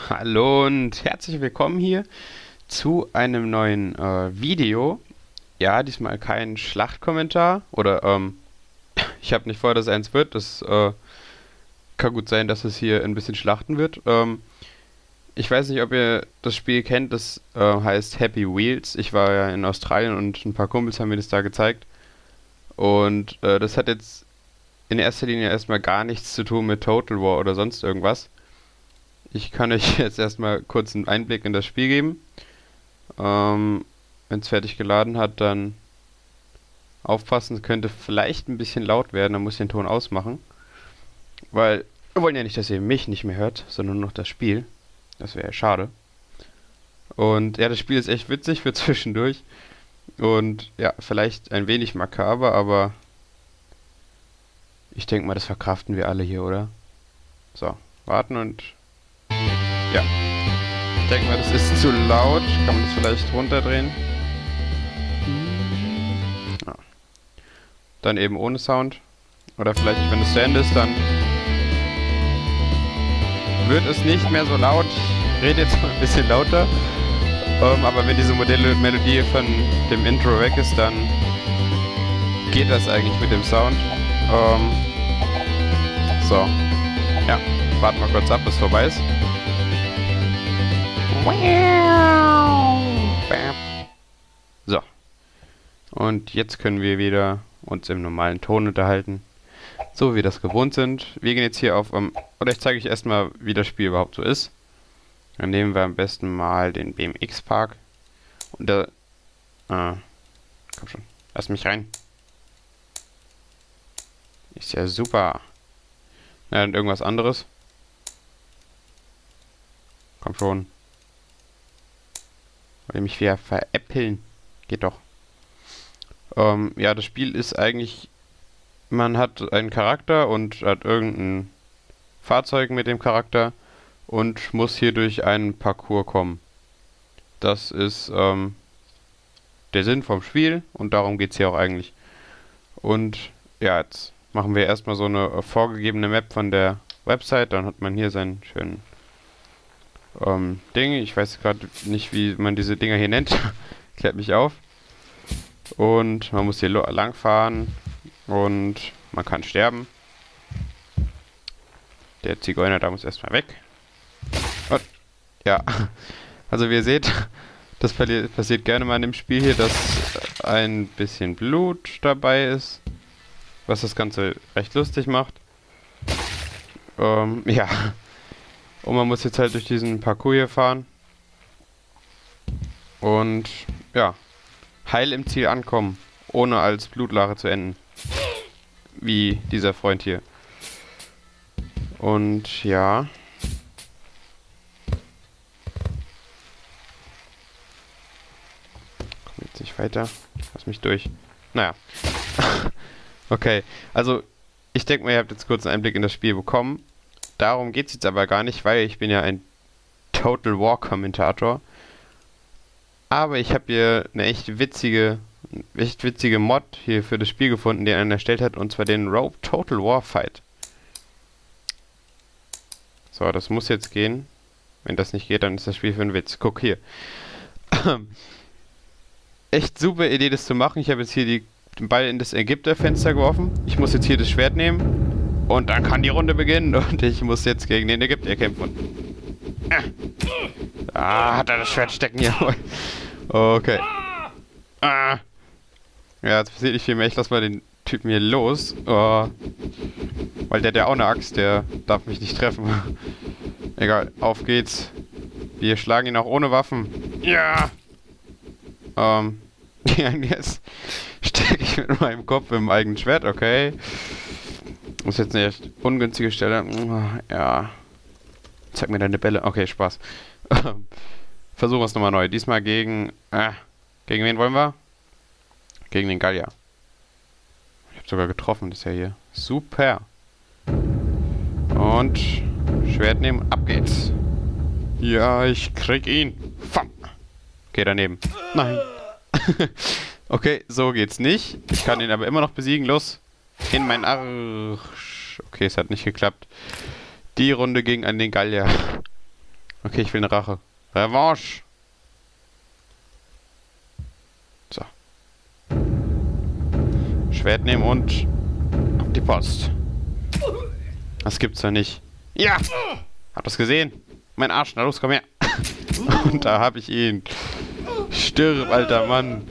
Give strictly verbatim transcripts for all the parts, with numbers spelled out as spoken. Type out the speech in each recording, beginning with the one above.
Hallo und herzlich willkommen hier zu einem neuen äh, Video. Ja, diesmal kein Schlachtkommentar oder ähm, ich habe nicht vor, dass es eins wird. Das äh, kann gut sein, dass es hier ein bisschen schlachten wird. Ähm, ich weiß nicht, ob ihr das Spiel kennt. Das äh, heißt Happy Wheels. Ich war ja in Australien und ein paar Kumpels haben mir das da gezeigt. Und äh, das hat jetzt in erster Linie erstmal gar nichts zu tun mit Total War oder sonst irgendwas. Ich kann euch jetzt erstmal kurz einen Einblick in das Spiel geben. Ähm, Wenn es fertig geladen hat, dann aufpassen, es könnte vielleicht ein bisschen laut werden, dann muss ich den Ton ausmachen. Weil wir wollen ja nicht, dass ihr mich nicht mehr hört, sondern nur noch das Spiel. Das wäre ja schade. Und ja, das Spiel ist echt witzig für zwischendurch. Und ja, vielleicht ein wenig makaber, aber ich denke mal, das verkraften wir alle hier, oder? So, warten und ja. Ich denke mal, das ist zu laut. Kann man das vielleicht runterdrehen? Ja. Dann eben ohne Sound. Oder vielleicht, wenn es zu Ende ist, dann wird es nicht mehr so laut. Ich rede jetzt mal ein bisschen lauter. Ähm, aber wenn diese Modelle Melodie von dem Intro weg ist, dann geht das eigentlich mit dem Sound. Ähm, so. Ja. Warten wir kurz ab, bis es vorbei ist. So. Und jetzt können wir wieder uns im normalen Ton unterhalten. So wie wir das gewohnt sind. Wir gehen jetzt hier auf, um, oder ich zeige euch erstmal, wie das Spiel überhaupt so ist. Dann nehmen wir am besten mal den B M X-Park. Und da, ah, komm schon, lass mich rein. Ist ja super. Na, und irgendwas anderes. Komm schon. Will mich wieder veräppeln. Geht doch. Ähm, ja, das Spiel ist eigentlich, man hat einen Charakter und hat irgendein Fahrzeug mit dem Charakter und muss hier durch einen Parcours kommen. Das ist ähm, der Sinn vom Spiel und darum geht es hier auch eigentlich. Und ja, jetzt machen wir erstmal so eine äh, vorgegebene Map von der Website. Dann hat man hier seinen schönen ähm, Ding. Ich weiß gerade nicht, wie man diese Dinger hier nennt. Klärt mich auf. Und man muss hier lang fahren und man kann sterben. Der Zigeuner da muss erstmal weg. Und, ja, also wie ihr seht, das passiert gerne mal in dem Spiel hier, dass ein bisschen Blut dabei ist, was das Ganze recht lustig macht. Ähm, ja, und man muss jetzt halt durch diesen Parcours hier fahren. Und ja, heil im Ziel ankommen, ohne als Blutlache zu enden. Wie dieser Freund hier. Und ja. Komm jetzt nicht weiter. Lass mich durch. Naja. Okay, also ich denke mal, ihr habt jetzt kurz einen Einblick in das Spiel bekommen. Darum geht es jetzt aber gar nicht, weil ich bin ja ein Total War Kommentator. Aber ich habe hier eine echt witzige, echt witzige Mod hier für das Spiel gefunden, den einer erstellt hat, und zwar den Rogue Total War Fight. So, das muss jetzt gehen. Wenn das nicht geht, dann ist das Spiel für einen Witz. Guck hier. Echt super Idee, das zu machen. Ich habe jetzt hier die, den Ball in das Ägypter-Fenster geworfen. Ich muss jetzt hier das Schwert nehmen. Und dann kann die Runde beginnen. Und ich muss jetzt gegen den Ägypter kämpfen. Ah, hat er das Schwert stecken hier. Okay. Ah. Ja, jetzt passiert nicht viel mehr. Ich lass mal den Typen hier los. Oh. Weil der, der auch eine Axt, der darf mich nicht treffen. Egal, auf geht's. Wir schlagen ihn auch ohne Waffen. Ja. Ähm. Ja, jetzt stecke ich mit meinem Kopf im eigenen Schwert, okay. Das ist jetzt eine echt ungünstige Stelle. Ja. Zeig mir deine Bälle. Okay, Spaß. Versuchen wir es nochmal neu. Diesmal gegen... Äh, gegen wen wollen wir? Gegen den Gallier. Ich habe sogar getroffen, das ist ja hier. Super. Und Schwert nehmen. Ab geht's. Ja, ich krieg ihn. Fam. Okay, daneben. Nein. Okay, so geht's nicht. Ich kann ihn aber immer noch besiegen. Los. In meinen Arsch. Okay, es hat nicht geklappt. Die Runde ging an den Gallier. Okay, ich will eine Rache. Revanche! So. Schwert nehmen und auf die Post. Das gibt's doch nicht. Ja! Habt ihr's gesehen? Mein Arsch, na los, komm her. Und da hab ich ihn. Stirb, alter Mann.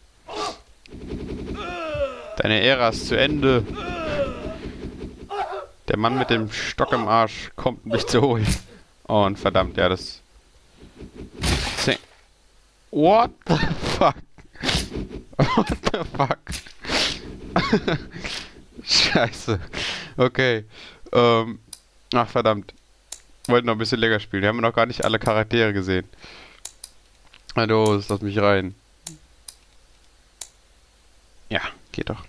Deine Ära ist zu Ende. Der Mann mit dem Stock im Arsch kommt, um dich zu holen. Oh, und verdammt, ja, das... What the fuck? What the fuck? Scheiße. Okay. Ähm... Ach, verdammt. Wollten noch ein bisschen länger spielen. Wir haben noch gar nicht alle Charaktere gesehen. Na los, lass mich rein. Ja, geht doch.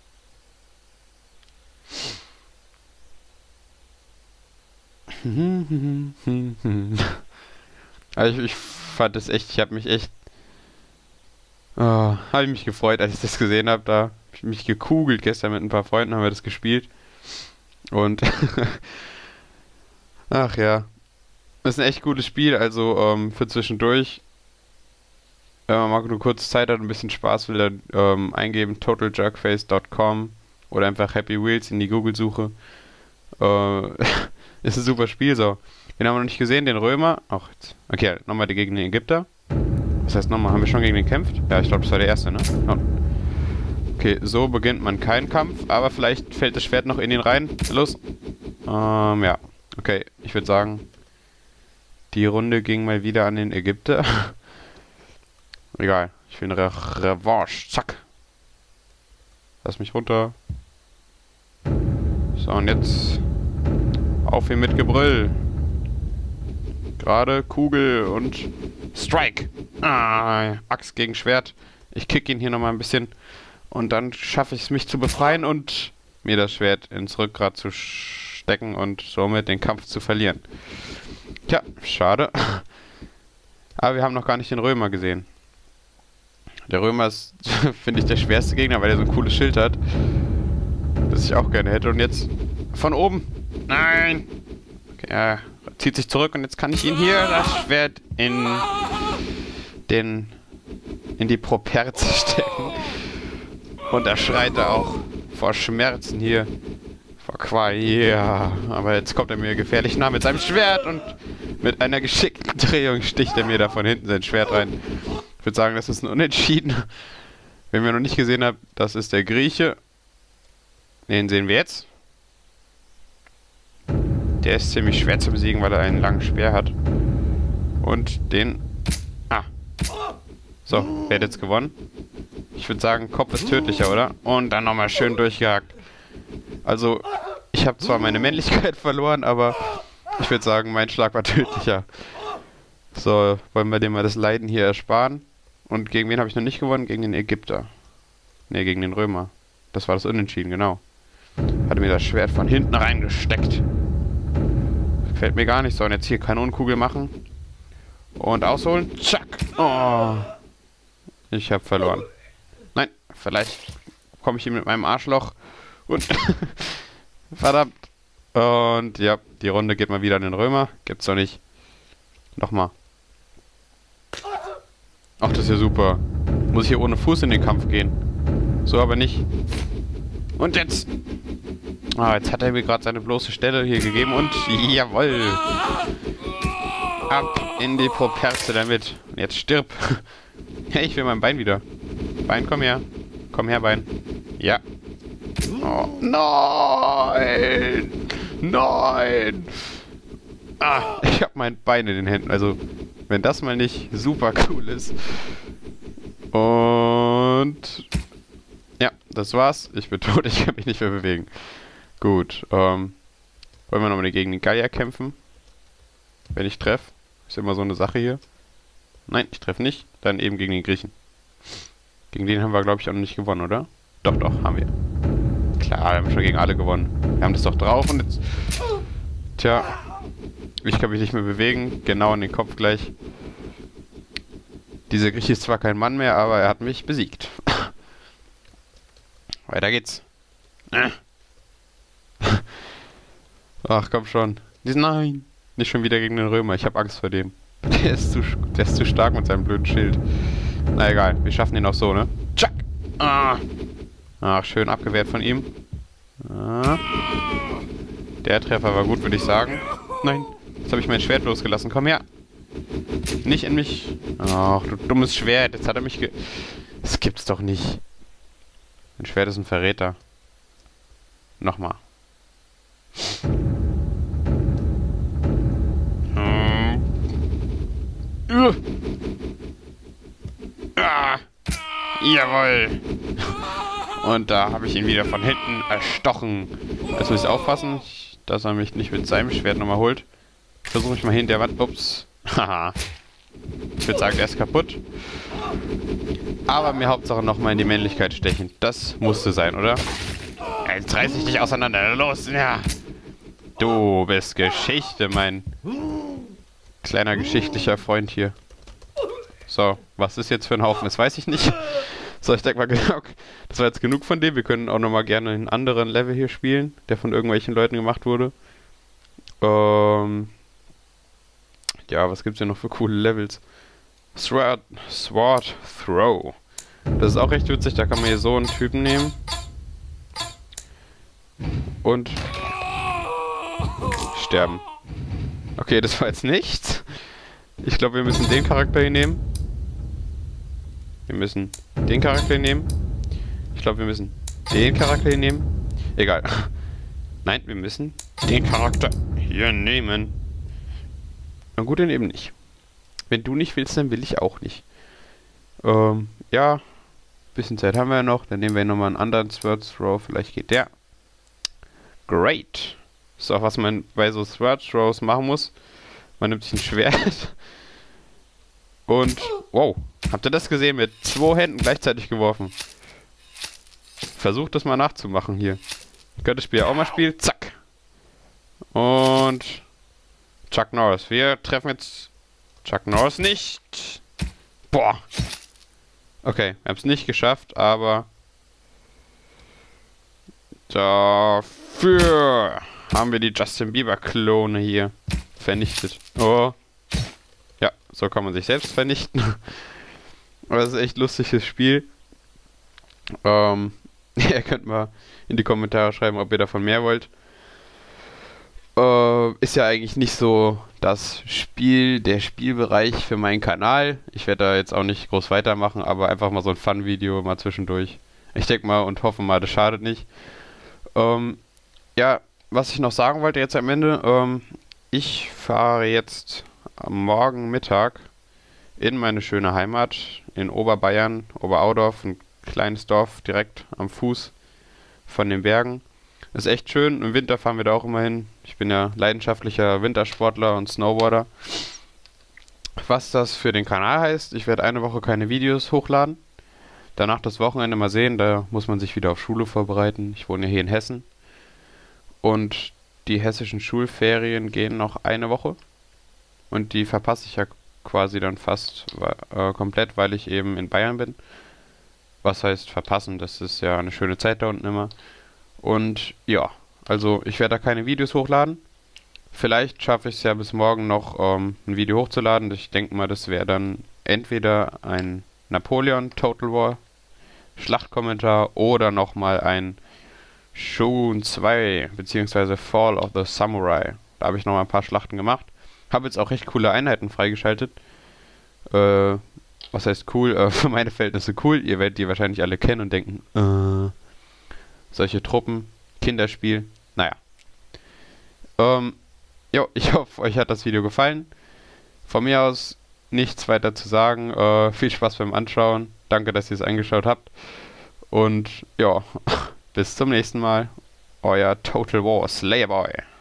Also ich, ich fand es echt, ich habe mich echt, oh, habe ich mich gefreut, als ich das gesehen habe. Da habe ich mich gekugelt. Gestern mit ein paar Freunden haben wir das gespielt. Und ach ja, das ist ein echt gutes Spiel. Also ähm, für zwischendurch, wenn man mal nur kurz Zeit hat und ein bisschen Spaß will, dann ähm, eingeben total jerkface punkt com oder einfach Happy Wheels in die Google-Suche. Äh, ist ein super Spiel, so. Den haben wir noch nicht gesehen, den Römer. Ach, jetzt. Okay, nochmal gegen den Ägypter. Was heißt nochmal? Haben wir schon gegen den gekämpft? Ja, ich glaube, das war der erste, ne? Oh. Okay, so beginnt man keinen Kampf, aber vielleicht fällt das Schwert noch in ihn rein. Los. Ähm, ja. Okay, ich würde sagen, die Runde ging mal wieder an den Ägypter. Egal, ich will eine Re Revanche. Zack. Lass mich runter. So, und jetzt auf ihn mit Gebrüll. Gerade Kugel und Strike. Ah, Axt gegen Schwert. Ich kick ihn hier nochmal ein bisschen. Und dann schaffe ich es, mich zu befreien und mir das Schwert ins Rückgrat zu stecken und somit den Kampf zu verlieren. Tja, schade. Aber wir haben noch gar nicht den Römer gesehen. Der Römer ist, finde ich, der schwerste Gegner, weil er so ein cooles Schild hat. Das ich auch gerne hätte. Und jetzt von oben. Nein! Okay, er zieht sich zurück und jetzt kann ich ihn hier das Schwert in den in die Properze stecken. Und er schreit da auch vor Schmerzen hier. Vor Qual. Ja. Aber jetzt kommt er mir gefährlich nah mit seinem Schwert und mit einer geschickten Drehung sticht er mir da von hinten sein Schwert rein. Ich würde sagen, das ist ein Unentschieden. Wenn wir noch nicht gesehen haben, das ist der Grieche. Den sehen wir jetzt. Der ist ziemlich schwer zu besiegen, weil er einen langen Speer hat. Und den... Ah. So, wer hat jetzt gewonnen? Ich würde sagen, Kopf ist tödlicher, oder? Und dann nochmal schön durchgehakt. Also, ich habe zwar meine Männlichkeit verloren, aber ich würde sagen, mein Schlag war tödlicher. So, wollen wir dem mal das Leiden hier ersparen. Und gegen wen habe ich noch nicht gewonnen? Gegen den Ägypter. Ne, gegen den Römer. Das war das Unentschieden, genau. Hatte mir das Schwert von hinten reingesteckt. Gefällt mir gar nicht. So, und jetzt hier Kanonenkugel machen. Und ausholen. Zack. Oh. Ich habe verloren. Nein, vielleicht komme ich ihm mit meinem Arschloch. Und verdammt. Und ja, die Runde geht mal wieder an den Römer. Gibt's doch nicht. Nochmal. Ach, das ist ja super. Muss ich hier ohne Fuß in den Kampf gehen. So aber nicht. Und jetzt. Ah, jetzt hat er mir gerade seine bloße Stelle hier gegeben und jawoll. Ab in die Properze damit. Und jetzt stirb. Hey, ich will mein Bein wieder. Bein, komm her. Komm her, Bein. Ja. Oh, nein. Nein. Ah, ich habe mein Bein in den Händen. Also, wenn das mal nicht super cool ist. Und... Ja, das war's. Ich bin tot, ich kann mich nicht mehr bewegen. Gut, ähm... wollen wir nochmal gegen den Gallier kämpfen? Wenn ich treffe. Ist immer so eine Sache hier. Nein, ich treffe nicht. Dann eben gegen den Griechen. Gegen den haben wir, glaube ich, auch noch nicht gewonnen, oder? Doch, doch, haben wir. Klar, wir haben schon gegen alle gewonnen. Wir haben das doch drauf und jetzt... Tja... Ich kann mich nicht mehr bewegen. Genau in den Kopf gleich. Dieser Grieche ist zwar kein Mann mehr, aber er hat mich besiegt. Weiter geht's. Ach, komm schon. Nein. Nicht schon wieder gegen den Römer. Ich habe Angst vor dem. Der ist, zu, der ist zu stark mit seinem blöden Schild. Na egal, wir schaffen ihn auch so, ne? Tschack! Ah. Ach, schön abgewehrt von ihm. Ah. Der Treffer war gut, würde ich sagen. Nein, jetzt habe ich mein Schwert losgelassen. Komm her. Nicht in mich. Ach, du dummes Schwert. Jetzt hat er mich ge... Das gibt's doch nicht. Mein Schwert ist ein Verräter. Nochmal. Hm. Uh. Ah. Jawohl. Und da habe ich ihn wieder von hinten erstochen. Jetzt muss ich aufpassen, dass er mich nicht mit seinem Schwert nochmal holt. Versuche ich mal hinter der Wand. Ups. Haha. Ich würde sagen, er ist kaputt. Aber mir Hauptsache nochmal in die Männlichkeit stechen. Das musste sein, oder? Jetzt reiß ich dich auseinander. Los, ja. Du bist Geschichte, mein kleiner geschichtlicher Freund hier. So, was ist jetzt für ein Haufen? Das weiß ich nicht. So, ich denke mal, genau, das war jetzt genug von dem. Wir können auch nochmal gerne einen anderen Level hier spielen, der von irgendwelchen Leuten gemacht wurde. Ähm... Ja, was gibt's hier noch für coole Levels? Sword, Sword Throw. Das ist auch recht witzig, da kann man hier so einen Typen nehmen. Und sterben. Okay, das war jetzt nichts. Ich glaube, wir müssen den Charakter hier nehmen. Wir müssen den Charakter hier nehmen. Ich glaube, wir müssen den Charakter hier nehmen. Egal. Nein, wir müssen den Charakter hier nehmen. Na gut, dann eben nicht. Wenn du nicht willst, dann will ich auch nicht. Ähm, ja. Bisschen Zeit haben wir ja noch. Dann nehmen wir nochmal einen anderen Sword Throw. Vielleicht geht der. Great. Das ist auch, was man bei so Sword Throws machen muss. Man nimmt sich ein Schwert. Und, wow. Habt ihr das gesehen? Mit zwei Händen gleichzeitig geworfen. Versucht das mal nachzumachen hier. Ich könnte das Spiel auch mal spielen. Zack. Und Chuck Norris. Wir treffen jetzt Chuck Norris nicht. Boah. Okay, wir haben es nicht geschafft, aber dafür haben wir die Justin Bieber-Klone hier vernichtet. Oh. Ja, so kann man sich selbst vernichten. Aber das ist echt ein lustiges Spiel. Ähm, ihr könnt mal in die Kommentare schreiben, ob ihr davon mehr wollt. Äh, ist ja eigentlich nicht so das Spiel, der Spielbereich für meinen Kanal. Ich werde da jetzt auch nicht groß weitermachen, aber einfach mal so ein Fun-Video mal zwischendurch. Ich denke mal und hoffe mal, das schadet nicht. Ähm, ja, was ich noch sagen wollte jetzt am Ende. Ähm, ich fahre jetzt am Morgen Mittag in meine schöne Heimat in Oberbayern, Oberaudorf, ein kleines Dorf direkt am Fuß von den Bergen. Ist echt schön. Im Winter fahren wir da auch immer hin. Ich bin ja leidenschaftlicher Wintersportler und Snowboarder. Was das für den Kanal heißt, ich werde eine Woche keine Videos hochladen. Danach das Wochenende mal sehen, da muss man sich wieder auf Schule vorbereiten. Ich wohne ja hier in Hessen. Und die hessischen Schulferien gehen noch eine Woche. Und die verpasse ich ja quasi dann fast äh, komplett, weil ich eben in Bayern bin. Was heißt verpassen? Das ist ja eine schöne Zeit da unten immer. Und ja, also ich werde da keine Videos hochladen. Vielleicht schaffe ich es ja bis morgen noch ähm, ein Video hochzuladen. Ich denke mal, das wäre dann entweder ein Napoleon Total War Schlachtkommentar oder nochmal ein Shogun zwei beziehungsweise Fall of the Samurai. Da habe ich nochmal ein paar Schlachten gemacht. Habe jetzt auch recht coole Einheiten freigeschaltet. Äh, was heißt cool? Äh, für meine Verhältnisse cool. Ihr werdet die wahrscheinlich alle kennen und denken, äh, solche Truppen, Kinderspiel, naja. Ähm, jo, ich hoffe, euch hat das Video gefallen. Von mir aus nichts weiter zu sagen. Äh, viel Spaß beim Anschauen. Danke, dass ihr es angeschaut habt. Und ja, bis zum nächsten Mal. Euer Total War Slayer Boy.